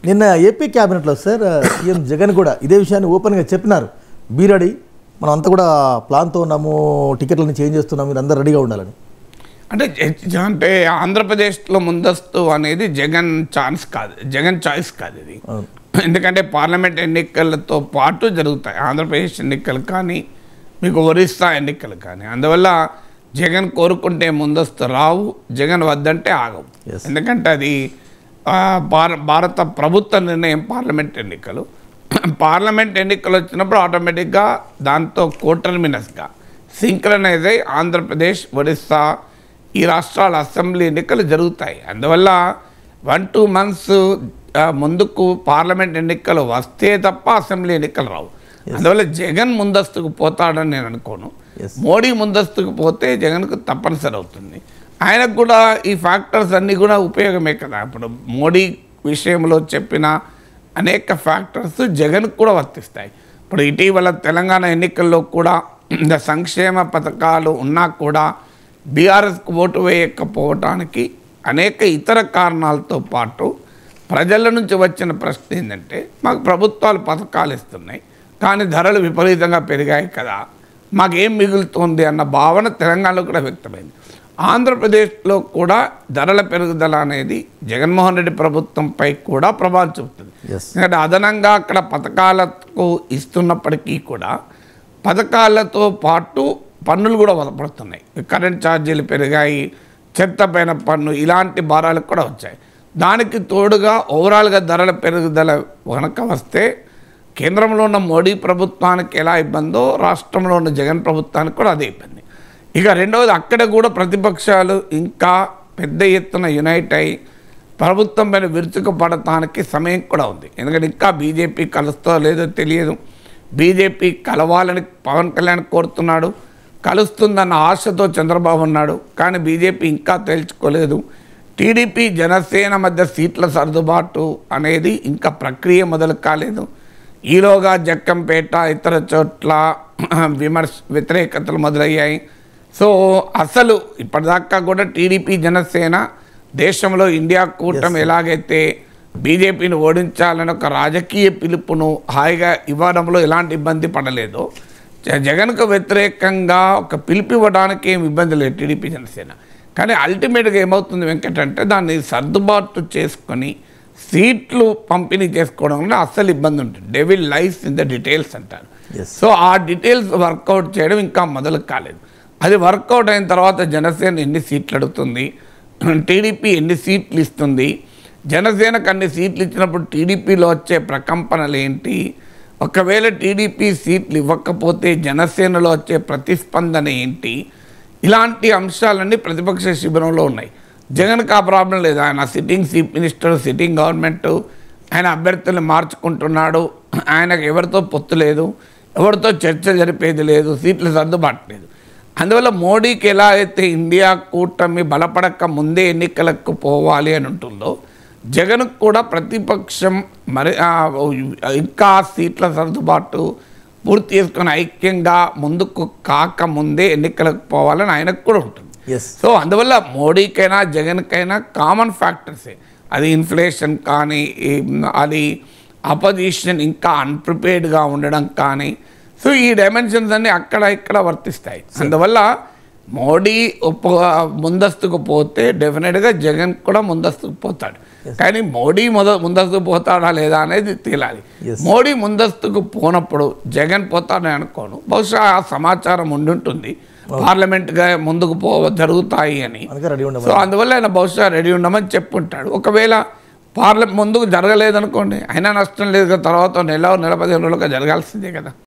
నిన్న ఏపీ క్యాబినెట్లో sir CM Jagan కూడా ఇదే విషయాన్ని ఓపెన్గా చెప్పినారు. బీ రెడీ, మనం అంతా కూడా ప్లాన్తో ఉన్నాము, టికెట్లని చేంజ్ చేస్తున్నాము, మీరు అందరూ రెడీగా ఉండాలని. అంటే ఆంధ్రప్రదేశ్లో ముందస్తు అనేది జగన్ ఛాన్స్ కాదు, జగన్ చాయిస్ కాదు ఇది. ఎందుకంటే పార్లమెంట్ ఎన్నికలతో పాటు జరుగుతాయి ఆంధ్రప్రదేశ్ ఎన్నికలు కానీ, మీకు ఒరిస్సా ఎన్నికలు కానీ. అందువల్ల జగన్ కోరుకుంటే ముందస్తు రావు, జగన్ వద్దంటే ఆగవు. ఎందుకంటే అది భారత ప్రభుత్వ నిర్ణయం. పార్లమెంట్ ఎన్నికలు వచ్చినప్పుడు ఆటోమేటిక్గా దాంతో కోటర్మినస్గా సింక్రనైజ్ అయ్యి ఆంధ్రప్రదేశ్, ఒరిస్సా ఈ రాష్ట్రాల అసెంబ్లీ ఎన్నికలు జరుగుతాయి. అందువల్ల 1-2 months ముందుకు పార్లమెంట్ ఎన్నికలు వస్తే తప్ప అసెంబ్లీ ఎన్నికలు రావు. అందువల్ల జగన్ ముందస్తుకు పోతాడని నేను అనుకోను. మోడీ ముందస్తుకు పోతే జగన్కు తప్పనిసరి అవుతుంది. ఆయనకు కూడా ఈ ఫ్యాక్టర్స్ అన్నీ కూడా ఉపయోగమే కదా. ఇప్పుడు మోడీ విషయంలో చెప్పిన అనేక ఫ్యాక్టర్స్ జగన్కు కూడా వర్తిస్తాయి. ఇప్పుడు ఇటీవల తెలంగాణ ఎన్నికల్లో కూడా సంక్షేమ పథకాలు ఉన్నా కూడా బీఆర్ఎస్కు ఓటు వేయకపోవటానికి అనేక ఇతర కారణాలతో పాటు ప్రజల నుంచి వచ్చిన ప్రశ్న ఏంటంటే, మాకు ప్రభుత్వాలు పథకాలు ఇస్తున్నాయి కానీ ధరలు విపరీతంగా పెరిగాయి కదా, మాకేం మిగులుతుంది అన్న భావన తెలంగాణలో కూడా వ్యక్తమైంది. ఆంధ్రప్రదేశ్లో కూడా ధరల పెరుగుదల అనేది జగన్మోహన్ రెడ్డి ప్రభుత్వంపై కూడా ప్రభావం చూపుతుంది. ఎందుకంటే అదనంగా అక్కడ పథకాలకు ఇస్తున్నప్పటికీ కూడా పథకాలతో పాటు పన్నులు కూడా పడుతున్నాయి. కరెంట్ ఛార్జీలు పెరిగాయి, చెత్త పైన పన్ను, ఇలాంటి భారాలకు కూడా వచ్చాయి. దానికి తోడుగా ఓవరాల్గా ధరల పెరుగుదల కనుక వస్తే కేంద్రంలో ఉన్న మోడీ ప్రభుత్వానికి ఎలా ఇబ్బందో రాష్ట్రంలో ఉన్న జగన్ ప్రభుత్వానికి కూడా అదే ఇబ్బంది. ఇక రెండవది, అక్కడ కూడా ప్రతిపక్షాలు ఇంకా పెద్ద ఎత్తున యునైట్ అయ్యి ప్రభుత్వం పైన విరుచుకుపడటానికి సమయం కూడా ఉంది. ఎందుకంటే ఇంకా బీజేపీ కలుస్తో లేదో తెలియదు. బీజేపీ కలవాలని పవన్ కళ్యాణ్ కోరుతున్నాడు, కలుస్తుందన్న ఆశతో చంద్రబాబు ఉన్నాడు, కానీ బీజేపీ ఇంకా తేల్చుకోలేదు. టీడీపీ జనసేన మధ్య సీట్ల సర్దుబాటు అనేది ఇంకా ప్రక్రియ మొదలు కాలేదు. ఈలోగా జక్కంపేట ఇతర చోట్ల వ్యతిరేకతలు మొదలయ్యాయి. సో అసలు ఇప్పటిదాకా కూడా టీడీపీ జనసేన దేశంలో ఇండియా కూటమి ఎలాగైతే బీజేపీని ఓడించాలని ఒక రాజకీయ పిలుపును హాయిగా ఇవ్వడంలో ఎలాంటి ఇబ్బంది పడలేదో, జగన్కు వ్యతిరేకంగా ఒక పిలుపు ఇవ్వడానికి ఏమి ఇబ్బంది లేదు టీడీపీ జనసేన. కానీ అల్టిమేట్గా ఏమవుతుంది వెంకట అంటే, దాన్ని సర్దుబాటు చేసుకొని సీట్లు పంపిణీ చేసుకోవడంలో అస్సలు ఇబ్బంది ఉంటుంది. Devil lies in the details అంటారు. సో ఆ డీటెయిల్స్ వర్కౌట్ చేయడం ఇంకా మొదలు కాలేదు. అది వర్కౌట్ అయిన తర్వాత జనసేన ఎన్ని సీట్లు అడుగుతుంది, టీడీపీ ఎన్ని సీట్లు ఇస్తుంది, జనసేనకు అన్ని సీట్లు ఇచ్చినప్పుడు టీడీపీలో వచ్చే ప్రకంపనలు ఏంటి, ఒకవేళ టీడీపీ సీట్లు ఇవ్వకపోతే జనసేనలో వచ్చే ప్రతిస్పందన ఏంటి, ఇలాంటి అంశాలన్నీ ప్రతిపక్ష శిబిరంలో ఉన్నాయి. జగన్కి ఆ ప్రాబ్లం లేదు. ఆయన sitting chief minister, sitting government, ఆయన అభ్యర్థులను మార్చుకుంటున్నాడు, ఆయనకు ఎవరితో పొత్తు లేదు, ఎవరితో చర్చ జరిపేది లేదు, సీట్లు సర్దుబాటు లేదు. అందువల్ల మోడీకి ఎలా అయితే ఇండియా కూటమి బలపడక ముందే ఎన్నికలకు పోవాలి అని ఉంటుందో, జగన్కు కూడా ప్రతిపక్షం మరి ఇంకా సీట్ల సర్దుబాటు పూర్తి చేసుకుని ఐక్యంగా ముందుకు కాకముందే ఎన్నికలకు పోవాలని ఆయనకు కూడా ఉంటుంది. సో అందువల్ల మోడీకైనా జగన్కైనా కామన్ ఫ్యాక్టర్సే. అది ఇన్ఫ్లేషన్ కానీ, అది అపోజిషన్ ఇంకా అన్ప్రిపేర్డ్గా ఉండడం కానీ, సో ఈ డైమెన్షన్స్ అన్నీ అక్కడ ఇక్కడ వర్తిస్తాయి. అందువల్ల మోడీ ముందస్తుకు పోతే డెఫినెట్గా జగన్ కూడా ముందస్తుకు పోతాడు. కానీ మోడీ ముందస్తుకు పోతాడా లేదా అనేది తేలాలి. మోడీ ముందస్తుకు పోనప్పుడు జగన్ పోతాడని అనుకోను. బహుశా ఆ సమాచారం ఉండుంటుంది, పార్లమెంట్గా ముందుకు జరుగుతాయి అని. సో అందువల్ల ఆయన బహుశా రెడీ ఉండమని చెప్పుంటాడు. ఒకవేళ ముందుకు జరగలేదనుకోండి, అయినా నష్టం లేదు కదా, తర్వాత నెల 15 రోజులుగా జరగాల్సిందే కదా.